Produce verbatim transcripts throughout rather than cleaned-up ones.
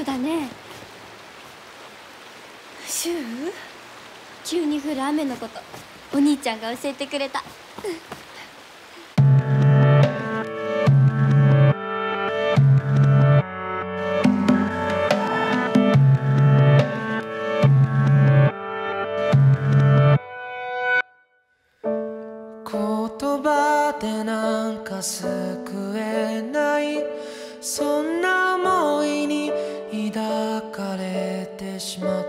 週だね。週？急に降る雨のことお兄ちゃんが教えてくれた。 言葉でなんか救えない、そんな思いに抱かれてしまった。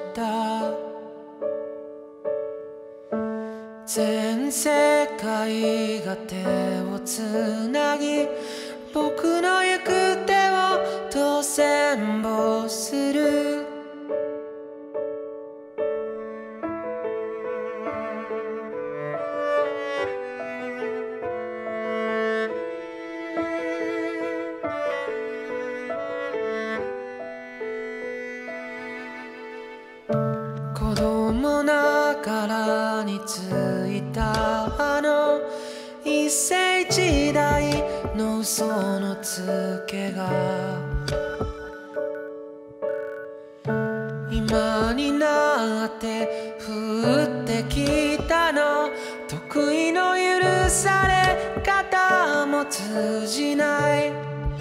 全世界が手をつなぎ、僕の行く手をと羨望する。子供ながらについたあの一世一代の嘘のつけが、今になって降ってきたの。得意の許され方も通じない。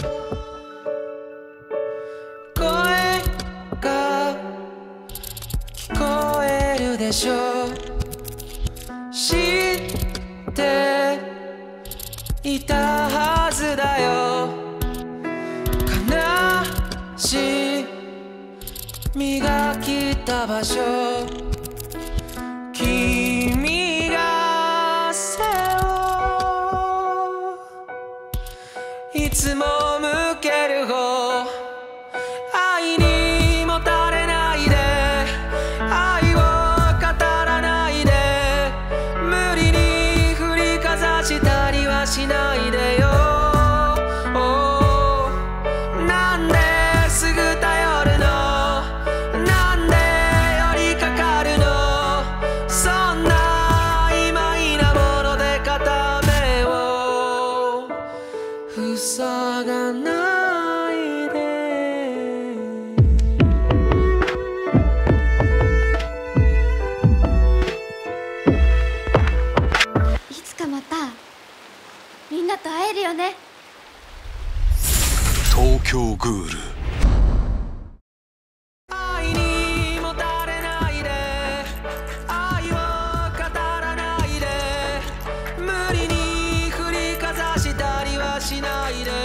声が聞こえるでしょう。知っていたはずだよ。悲しみが来た場所、君が背負う。いつも向ける方、愛にもたれないで、愛を語らないで、無理に振りかざしたりはしないでよ。なんですぐ頼るの、なんで寄りかかるの、そんな曖昧なもので片目を塞がないで。 いつかまたみんなと会えるよね。 東京グール。 愛にもたれないで、愛を語らないで、無理に振りかざしたりはしないで